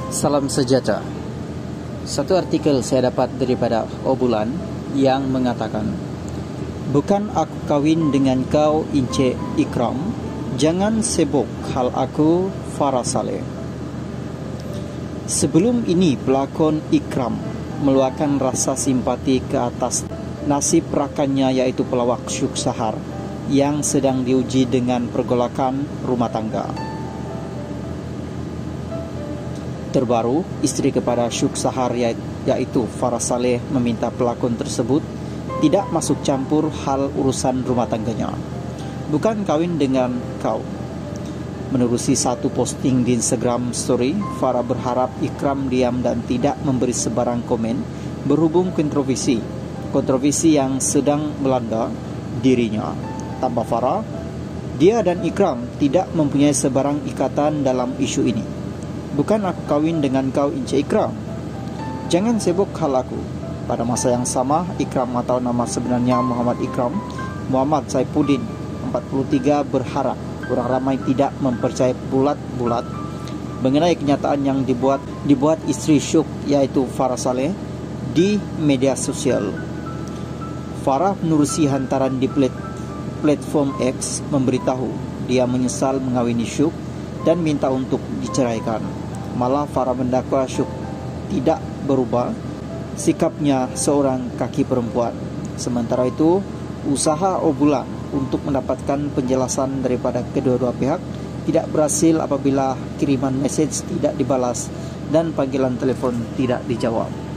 Salam sejahtera. Satu artikel saya dapat daripada Obulan yang mengatakan, "Bukan aku kawin dengan kau Encik Ikram, jangan sibuk hal aku Farah Saleh." Sebelum ini pelakon Ikram meluahkan rasa simpati ke atas nasib rakannya, yaitu pelawak Syuk Sahar yang sedang diuji dengan pergolakan rumah tangga. Terbaru, isteri kepada Syuk Sahar yaitu Farah Saleh meminta pelakon tersebut tidak masuk campur hal urusan rumah tangganya. Bukan kawin dengan kau. Menerusi satu posting di Instagram Story, Farah berharap Ikram diam dan tidak memberi sebarang komen berhubung kontroversi yang sedang melanda dirinya. Tambah Farah, dia dan Ikram tidak mempunyai sebarang ikatan dalam isu ini. Bukan aku kawin dengan kau Encik Ikram, jangan sibuk hal aku. Pada masa yang sama, Ikram atau nama sebenarnya Muhammad Ikram Muhammad Saifuddin 43 berharap orang ramai tidak mempercayai bulat-bulat mengenai kenyataan yang dibuat isteri Syuk, yaitu Farah Saleh, di media sosial. Farah menerusi hantaran di platform X memberitahu dia menyesal mengawini Syuk dan minta untuk diceraikan. Malah Farah mendakwa Syuk tidak berubah sikapnya seorang kaki perempuan. Sementara itu, usaha Obulan untuk mendapatkan penjelasan daripada kedua-dua pihak tidak berhasil apabila kiriman mesej tidak dibalas dan panggilan telepon tidak dijawab.